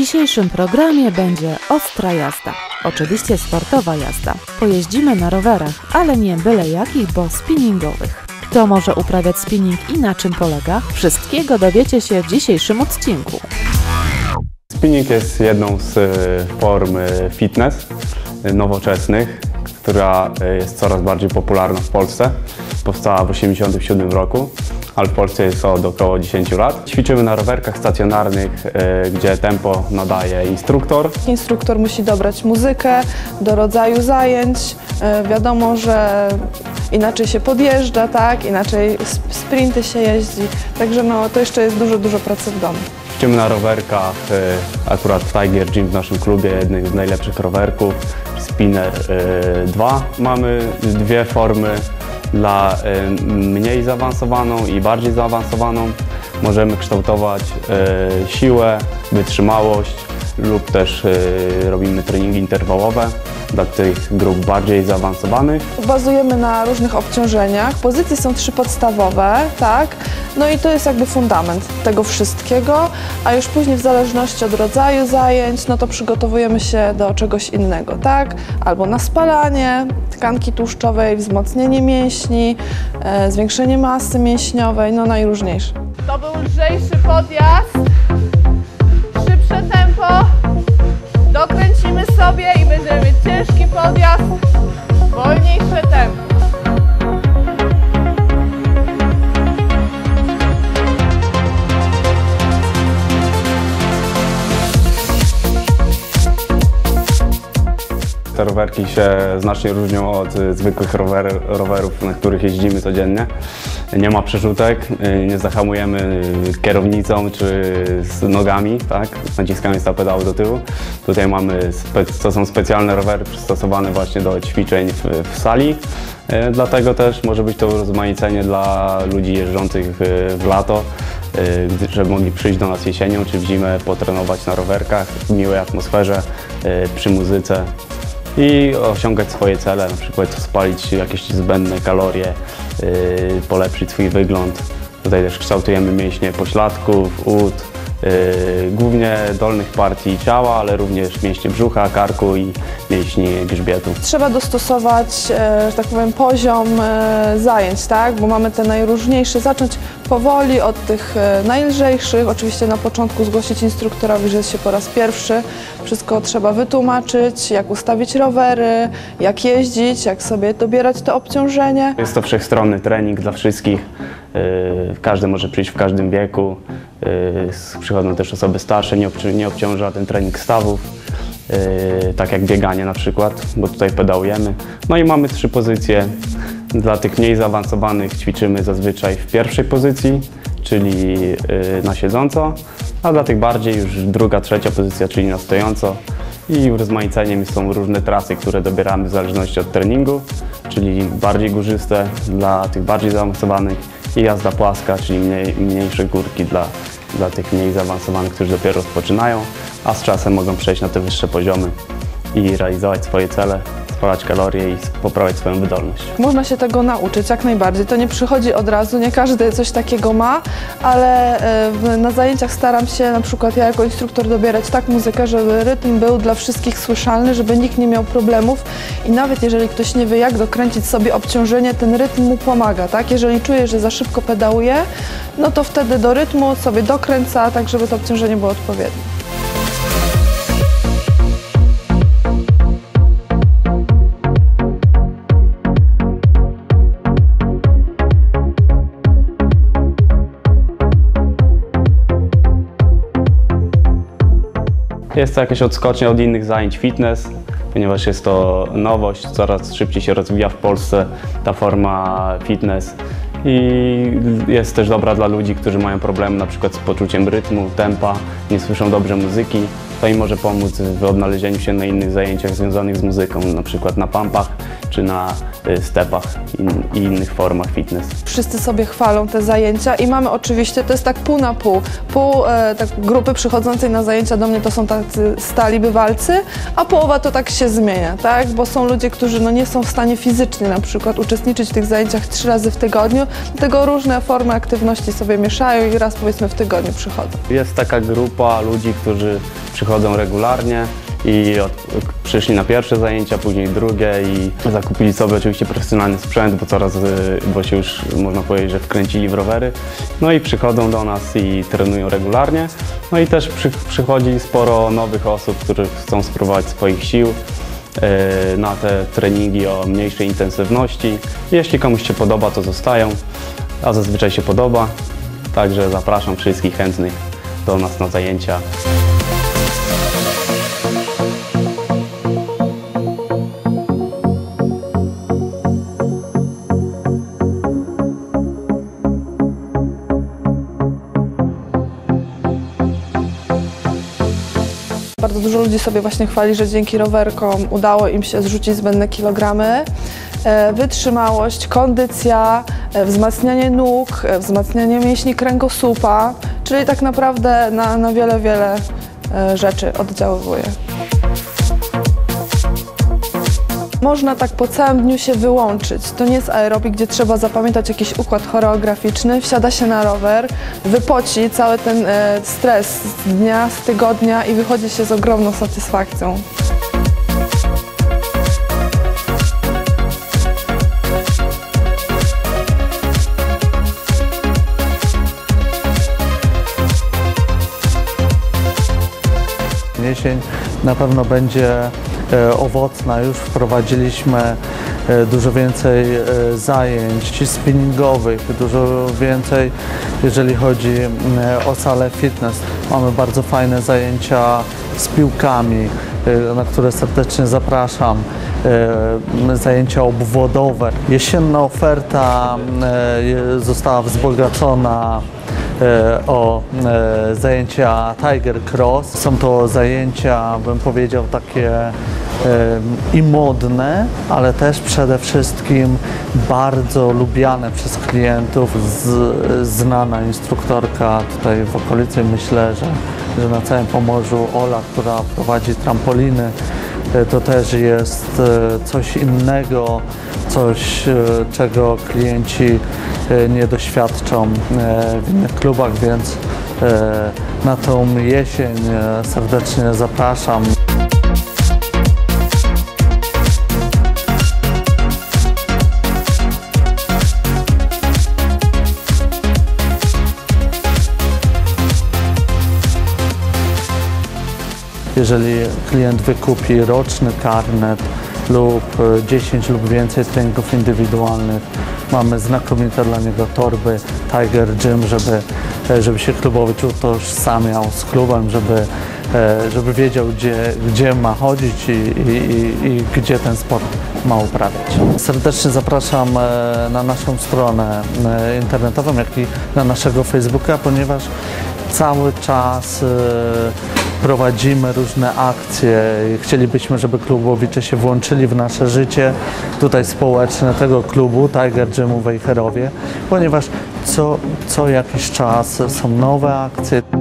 dzisiejszym programie będzie ostra jazda. Oczywiście sportowa jazda. Pojeździmy na rowerach, ale nie byle jakich, bo spinningowych. Kto może uprawiać spinning i na czym polega? Wszystkiego dowiecie się w dzisiejszym odcinku. Spinning jest jedną z form fitness nowoczesnych, która jest coraz bardziej popularna w Polsce. Powstała w 1987 roku, ale w Polsce jest od około 10 lat. Ćwiczymy na rowerkach stacjonarnych, gdzie tempo nadaje instruktor. Instruktor musi dobrać muzykę do rodzaju zajęć. Wiadomo, że inaczej się podjeżdża, tak? Inaczej sprinty się jeździ. Także to jeszcze jest dużo pracy w domu. Ćwiczymy na rowerkach, akurat w Tiger Gym w naszym klubie, jednych z najlepszych rowerków, Spinner 2. Mamy dwie formy dla mniej zaawansowaną i bardziej zaawansowaną. Możemy kształtować siłę, wytrzymałość lub też robimy treningi interwałowe dla tych grup bardziej zaawansowanych. Bazujemy na różnych obciążeniach. Pozycje są 3 podstawowe, tak? No i to jest jakby fundament tego wszystkiego, a już później w zależności od rodzaju zajęć, to przygotowujemy się do czegoś innego, tak? Albo na spalanie tkanki tłuszczowej, wzmocnienie mięśni, zwiększenie masy mięśniowej, najróżniejsze. To był lżejszy podjazd, szybsze tempo, dokręcimy sobie i będziemy mieć ciężki podjazd, wolniejsze tempo. Te rowerki się znacznie różnią od zwykłych rowerów, na których jeździmy codziennie. Nie ma przerzutek, nie zahamujemy kierownicą czy z nogami, tak? Naciskamy pedały do tyłu. Tutaj to są specjalne rowery przystosowane właśnie do ćwiczeń w sali. Dlatego też może być to urozmaicenie dla ludzi jeżdżących w lato, żeby mogli przyjść do nas jesienią czy w zimę, potrenować na rowerkach w miłej atmosferze, przy muzyce i osiągać swoje cele, na przykład spalić jakieś zbędne kalorie, polepszyć swój wygląd. Tutaj też kształtujemy mięśnie pośladków, ud, głównie dolnych partii ciała, ale również mięśnie brzucha, karku i mięśni grzbietu. Trzeba dostosować, że tak powiem, poziom zajęć, tak? Bo mamy te najróżniejsze, zacząć powoli od tych najlżejszych. Oczywiście na początku zgłosić instruktorowi, że jest się po raz pierwszy. Wszystko trzeba wytłumaczyć, jak ustawić rowery, jak jeździć, jak sobie dobierać to obciążenie. Jest to wszechstronny trening dla wszystkich. Każdy może przyjść w każdym wieku. Przychodzą też osoby starsze, nie obciąża ten trening stawów, tak jak bieganie na przykład, bo tutaj pedałujemy. No i mamy 3 pozycje. Dla tych mniej zaawansowanych ćwiczymy zazwyczaj w pierwszej pozycji, czyli na siedząco, a dla tych bardziej już druga, trzecia pozycja, czyli na stojąco. I urozmaiceniem są różne trasy, które dobieramy w zależności od treningu, czyli bardziej górzyste dla tych bardziej zaawansowanych i jazda płaska, czyli mniejsze górki dla tych mniej zaawansowanych, którzy dopiero rozpoczynają, a z czasem mogą przejść na te wyższe poziomy i realizować swoje cele, spalać kalorie i poprawiać swoją wydolność. Można się tego nauczyć, jak najbardziej. To nie przychodzi od razu, nie każdy coś takiego ma, ale na zajęciach staram się, na przykład ja jako instruktor, dobierać tak muzykę, żeby rytm był dla wszystkich słyszalny, żeby nikt nie miał problemów i nawet jeżeli ktoś nie wie, jak dokręcić sobie obciążenie, ten rytm mu pomaga, tak? Jeżeli czuje, że za szybko pedałuje, to wtedy do rytmu sobie dokręca, tak żeby to obciążenie było odpowiednie. Jest to jakieś odskocznie od innych zajęć fitness, ponieważ jest to nowość, coraz szybciej się rozwija w Polsce ta forma fitness i jest też dobra dla ludzi, którzy mają problemy na przykład z poczuciem rytmu, tempa, nie słyszą dobrze muzyki. To im może pomóc w odnalezieniu się na innych zajęciach związanych z muzyką, na przykład na pumpach czy na stepach i innych formach fitness. Wszyscy sobie chwalą te zajęcia i mamy oczywiście, to jest tak pół na pół. Tak grupy przychodzącej na zajęcia do mnie to są tacy stali bywalcy, a połowa to tak się zmienia, tak? Bo są ludzie, którzy nie są w stanie fizycznie na przykład uczestniczyć w tych zajęciach 3 razy w tygodniu, dlatego różne formy aktywności sobie mieszają i raz powiedzmy w tygodniu przychodzą. Jest taka grupa ludzi, którzy przychodzą regularnie i przyszli na pierwsze zajęcia, później drugie i zakupili sobie oczywiście profesjonalny sprzęt, bo się już można powiedzieć, że wkręcili w rowery. No i przychodzą do nas i trenują regularnie. No i też przychodzi sporo nowych osób, którzy chcą spróbować swoich sił na te treningi o mniejszej intensywności. Jeśli komuś się podoba, to zostają, a zazwyczaj się podoba. Także zapraszam wszystkich chętnych do nas na zajęcia. Bardzo dużo ludzi sobie właśnie chwali, że dzięki rowerkom udało im się zrzucić zbędne kilogramy. Wytrzymałość, kondycja, wzmacnianie nóg, wzmacnianie mięśni kręgosłupa, czyli tak naprawdę na wiele rzeczy oddziaływuje. Można tak po całym dniu się wyłączyć. To nie jest aerobik, gdzie trzeba zapamiętać jakiś układ choreograficzny. Wsiada się na rower, wypoci cały ten stres z dnia, z tygodnia i wychodzi się z ogromną satysfakcją. Jesień na pewno będzie owocna. Już wprowadziliśmy dużo więcej zajęć spinningowych, dużo więcej, jeżeli chodzi o salę fitness. Mamy bardzo fajne zajęcia z piłkami, na które serdecznie zapraszam. Zajęcia obwodowe. Jesienna oferta została wzbogacona o zajęcia Tiger Cross. Są to zajęcia, bym powiedział, takie i modne, ale też przede wszystkim bardzo lubiane przez klientów. Znana instruktorka tutaj w okolicy, myślę, że na całym Pomorzu, Ola, która prowadzi trampoliny, to też jest coś innego, coś, czego klienci nie doświadczą w innych klubach, więc na tą jesień serdecznie zapraszam. Jeżeli klient wykupi roczny karnet lub 10 lub więcej treningów indywidualnych, mamy znakomite dla niego torby Tiger Gym, żeby się klubowy utożsamiał z klubem, żeby wiedział, gdzie ma chodzić i gdzie ten sport ma uprawiać. Serdecznie zapraszam na naszą stronę internetową, jak i na naszego Facebooka, ponieważ cały czas prowadzimy różne akcje i chcielibyśmy, żeby klubowicze się włączyli w nasze życie tutaj społeczne tego klubu Tiger Gymu w Wejherowie, ponieważ co jakiś czas są nowe akcje.